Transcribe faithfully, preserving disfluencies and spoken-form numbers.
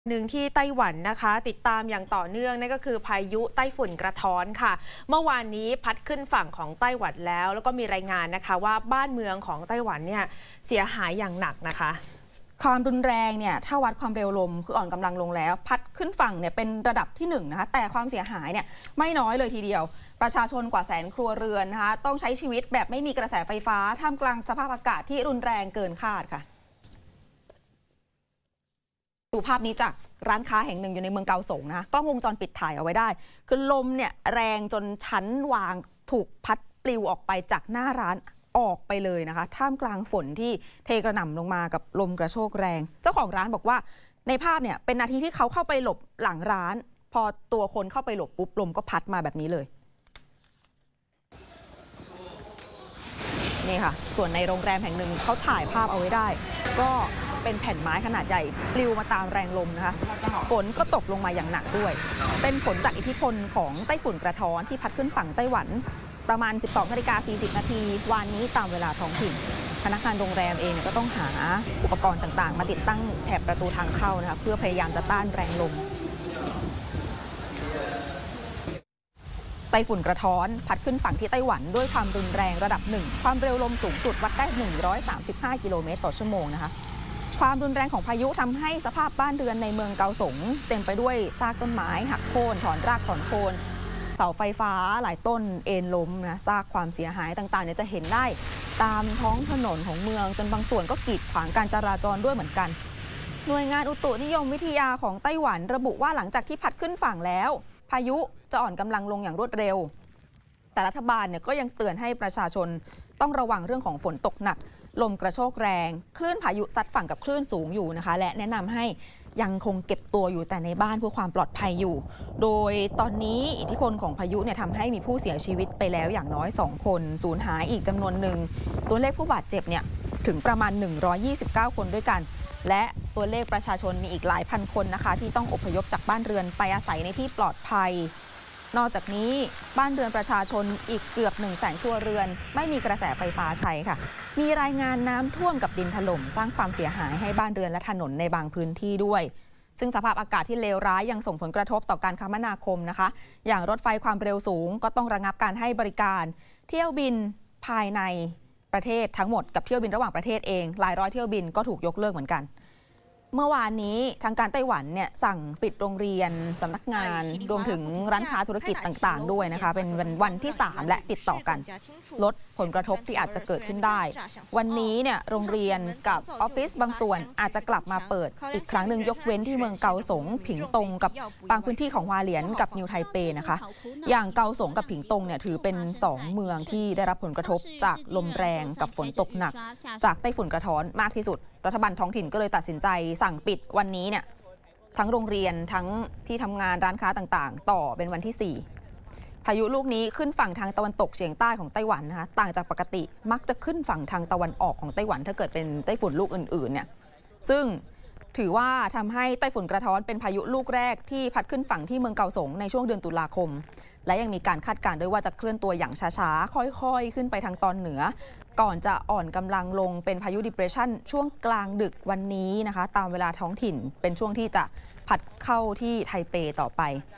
หนึ่งที่ไต้หวันนะคะติดตามอย่างต่อเนื่องนั่นก็คือพายุไต้ฝุ่นกระท้อนค่ะเมื่อวานนี้พัดขึ้นฝั่งของไต้หวันแล้วแล้วก็มีรายงานนะคะว่าบ้านเมืองของไต้หวันเนี่ยเสียหายอย่างหนักนะคะความรุนแรงเนี่ยถ้าวัดความเร็วลมคืออ่อนกำลังลงแล้วพัดขึ้นฝั่งเนี่ยเป็นระดับที่หนึ่งนะคะแต่ความเสียหายเนี่ยไม่น้อยเลยทีเดียวประชาชนกว่าแสนครัวเรือนนะคะต้องใช้ชีวิตแบบไม่มีกระแสไฟฟ้าท่ามกลางสภาพอากาศที่รุนแรงเกินคาดค่ะดูภาพนี้จากร้านค้าแห่งหนึ่งอยู่ในเมืองเกาสงนะคะกล้องวงจรปิดถ่ายเอาไว้ได้คือลมเนี่ยแรงจนชั้นวางถูกพัดปลิวออกไปจากหน้าร้านออกไปเลยนะคะท่ามกลางฝนที่เทกระหน่ำลงมากับลมกระโชกแรงเจ้าของร้านบอกว่าในภาพเนี่ยเป็นนาทีที่เขาเข้าไปหลบหลังร้านพอตัวคนเข้าไปหลบปุ๊บลมก็พัดมาแบบนี้เลยนี่ค่ะส่วนในโรงแรมแห่งหนึ่งเขาถ่ายภาพเอาไว้ได้ก็เป็นแผ่นไม้ขนาดใหญ่ปลิวมาตามแรงลมนะคะฝนก็ตกลงมาอย่างหนักด้วยเป็นผลจากอิทธิพลของไต้ฝุ่นกระท้อนที่พัดขึ้นฝั่งไต้หวันประมาณ สิบสองนาฬิกาสี่สิบนาทีวันนี้ตามเวลาท้องถิ่นพนักงานโรงแรมเองก็ต้องหาอุปกรณ์ต่างๆมาติดตั้งแถบประตูทางเข้านะคะเพื่อพยายามจะต้านแรงลมไต้ฝุ่นกระท้อนพัดขึ้นฝั่งที่ไต้หวันด้วยความรุนแรงระดับหนึ่งความเร็วลมสูงสุดวัดได้หนึ่งร้อยสามสิบห้ากิโลเมตรต่อชั่วโมงนะคะความรุนแรงของพายุทำให้สภาพบ้านเรือนในเมืองเกาสงเต็มไปด้วยซากต้นไม้หักโค่นถอนรากถอนโคนเสาไฟฟ้าหลายต้นเอ็นล้มนะซากความเสียหายต่างๆเนี่ยจะเห็นได้ตามท้องถนนของเมืองจนบางส่วนก็กีดขวางการจราจรด้วยเหมือนกันหน่วยงานอุตุนิยมวิทยาของไต้หวันระบุว่าหลังจากที่พัดขึ้นฝั่งแล้วพายุจะอ่อนกำลังลงอย่างรวดเร็วแต่รัฐบาลเนี่ยก็ยังเตือนให้ประชาชนต้องระวังเรื่องของฝนตกหนักลมกระโชกแรงคลื่นพายุซัดฝั่งกับคลื่นสูงอยู่นะคะและแนะนำให้ยังคงเก็บตัวอยู่แต่ในบ้านเพื่อความปลอดภัยอยู่โดยตอนนี้อิทธิพลของพายุเนี่ยทำให้มีผู้เสียชีวิตไปแล้วอย่างน้อยสองคนสูญหายอีกจำนวนหนึ่งตัวเลขผู้บาดเจ็บเนี่ยถึงประมาณหนึ่งร้อยยี่สิบเก้าคนด้วยกันและตัวเลขประชาชนมีอีกหลายพันคนนะคะที่ต้องอพยพจากบ้านเรือนไปอาศัยในที่ปลอดภัยนอกจากนี้บ้านเรือนประชาชนอีกเกือบหนึ่งแสนครัวเรือนไม่มีกระแสไฟฟ้าใช้ค่ะมีรายงานน้ำท่วมกับดินถล่มสร้างความเสียหายให้บ้านเรือนและถนนในบางพื้นที่ด้วยซึ่งสภาพอากาศที่เลวร้ายยังส่งผลกระทบต่อการคมนาคมนะคะอย่างรถไฟความเร็วสูงก็ต้องระงับการให้บริการเที่ยวบินภายในประเทศทั้งหมดกับเที่ยวบินระหว่างประเทศเองหลายร้อยเที่ยวบินก็ถูกยกเลิกเหมือนกันเมื่อวานนี้ทางการไต้หวันเนี่ยสั่งปิดโรงเรียนสำนักงานรวมถึงร้านค้าธุรกิจต่างๆด้วยนะคะเป็นวันที่สามและติดต่อกันลดผลกระทบที่อาจจะเกิดขึ้นได้วันนี้เนี่ยโรงเรียนกับออฟฟิศบางส่วนอาจจะกลับมาเปิดอีกครั้งหนึ่งยกเว้นที่เมืองเกาสงผิงตงกับบางพื้นที่ของฮวาเหลียนกับนิวไทเปนะคะอย่างเกาสงกับผิงตงเนี่ยถือเป็นสองเมืองที่ได้รับผลกระทบจากลมแรงกับฝนตกหนักจากไต้ฝุ่นกระท้อนมากที่สุดรัฐบาลท้องถิ่นก็เลยตัดสินใจสั่งปิดวันนี้เนี่ยทั้งโรงเรียนทั้งที่ทำงานร้านค้าต่างๆต่อเป็นวันที่สี่พายุลูกนี้ขึ้นฝั่งทางตะวันตกเฉียงใต้ของไต้หวันนะคะต่างจากปกติมักจะขึ้นฝั่งทางตะวันออกของไต้หวันถ้าเกิดเป็นไต้ฝุ่นลูกอื่นๆเนี่ยซึ่งถือว่าทำให้ไต้ฝุ่นกระท้อนเป็นพายุลูกแรกที่พัดขึ้นฝั่งที่เมืองเกาสงในช่วงเดือนตุลาคมและยังมีการคาดการณ์ด้วยว่าจะเคลื่อนตัวอย่างช้าๆค่อยๆขึ้นไปทางตอนเหนือก่อนจะอ่อนกำลังลงเป็นพายุ Depression ช่วงกลางดึกวันนี้นะคะตามเวลาท้องถิ่นเป็นช่วงที่จะพัดเข้าที่ไทเปต่อไป